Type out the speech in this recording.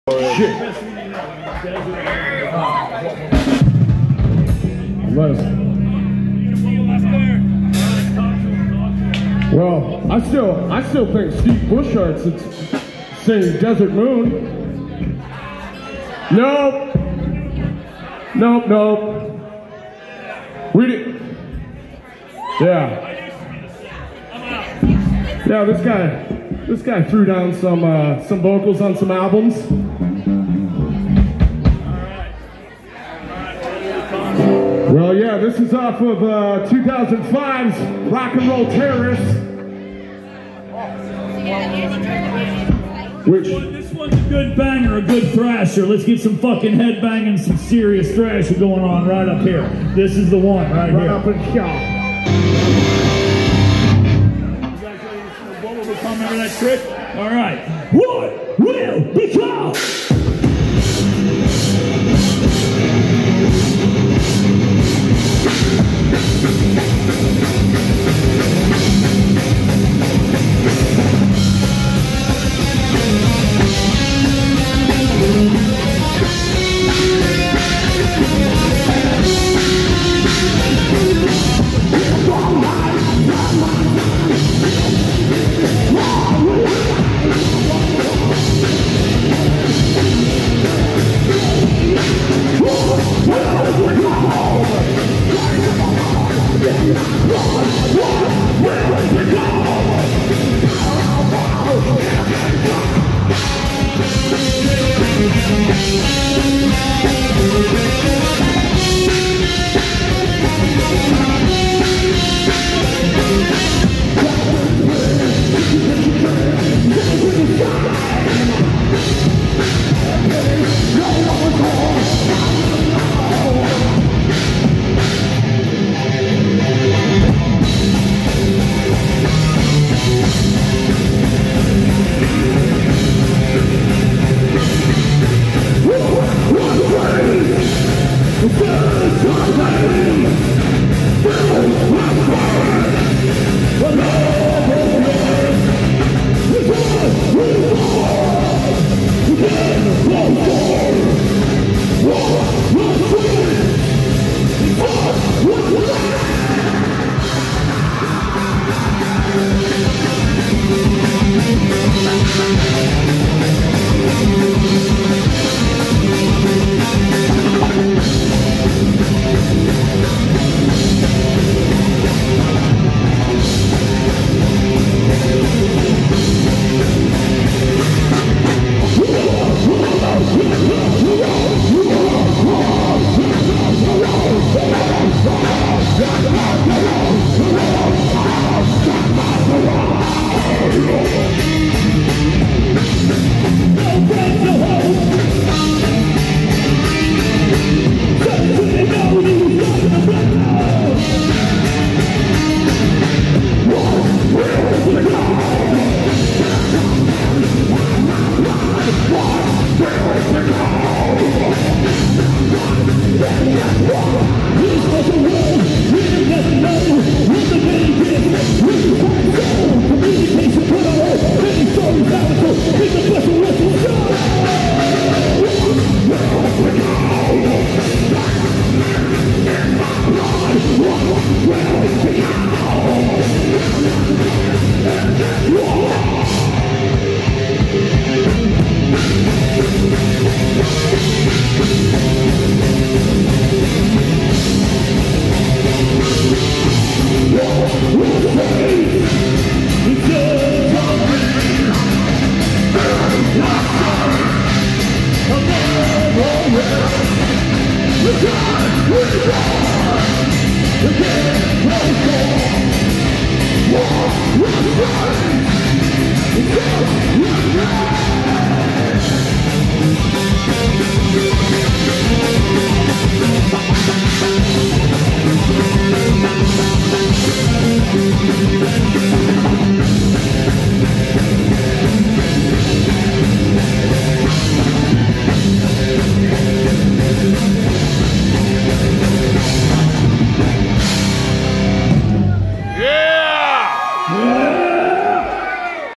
Shit. Well, I still think Steve Bushart should sing Desert Moon. Nope. We did. Yeah. Yeah, this guy threw down some vocals on some albums. Well, yeah, this is off of 2005's Rock and Roll Terrorists. This one's a good banger, a good thrasher. Let's get some fucking headbanging, some serious thrasher going on right up here. This is the one right here. Up in shop. You guys ready to see what will become? Remember that trick? All right. What will become? We're